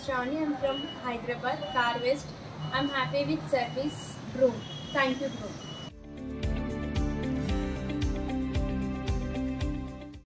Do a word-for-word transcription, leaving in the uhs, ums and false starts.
Shravani. I'm from Hyderabad, Car West. I'm happy with service, bro. Thank you, bro.